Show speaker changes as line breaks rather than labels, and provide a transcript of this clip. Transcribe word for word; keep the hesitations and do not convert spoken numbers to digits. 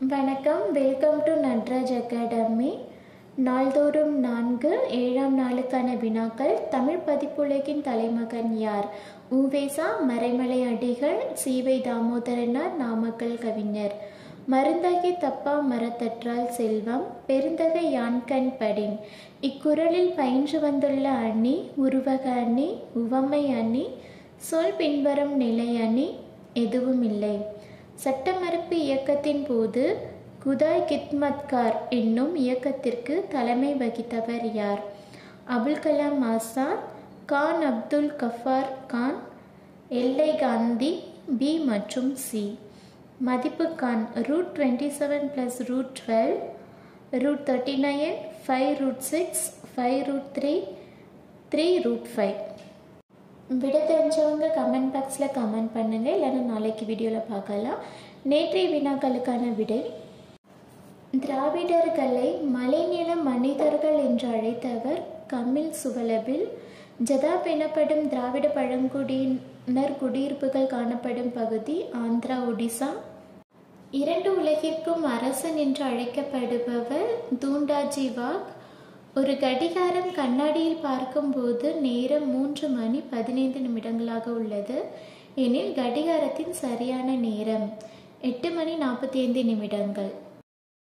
வணக்கம். Welcome to Natraj academy. நாள்தோறும் நான்கு ஏழாம் நாளுக்கான வினாக்கள். தமிழ் பதிப்புலகின் தலைமகன் யார்? உவேசா, மறைமலை அடிகள், சீவை தாமோதரனார், நாமக்கல் கவிஞர். மருந்தகை தப்பா மரத்தற்றால் செல்வம், பெருந்தகை யான்கண் படின். இக்குறளில் பயின்று வந்துள்ள அணி உருவக அணி, உவமை அணி, சொல் பின்வரும் நிலை அணி எதுவும் இல்லை. சட்டமறுப்பு இயக்கத்தின் போது குதாய் கித்மத்கார் என்னும் இயக்கத்திற்கு தலைமை வகித்தவர் யார்? அபுல் கலாம் ஆசாத், கான் அப்துல் கஃபார் கான், எல்லை காந்தி. பி மற்றும் சி. மதிப்பு கான் root twenty seven plus root twelve, root thirty nine, five root six, five root three, three root five. விட தெரிஞ்சவங்க கமெண்ட் பாக்ஸில் கமெண்ட் பண்ணுங்கள், இல்லைன்னா நாளைக்கு வீடியோவில் பார்க்கலாம். நேற்றைய வினாக்களுக்கான விடை: திராவிடர்களை மலைநில மனிதர்கள் என்று அழைத்தவர் கமில் சுவலபில். ஜதாப் எனப்படும் திராவிட பழங்குடியினர் குடியிருப்புகள் காணப்படும் பகுதி ஆந்திரா, ஒடிசா. இரண்டு உலகிற்கும் அரசன் என்று அழைக்கப்படுபவர் தூண்டாஜி வாக். ஒரு கடிகாரம் கண்ணாடியில் பார்க்கும்போது நேரம் மூன்று மணி பதினைந்து நிமிடங்களாக உள்ளது எனில் கடிகாரத்தின் சரியான நேரம் எட்டு மணி நாற்பத்தி ஐந்து நிமிடங்கள்.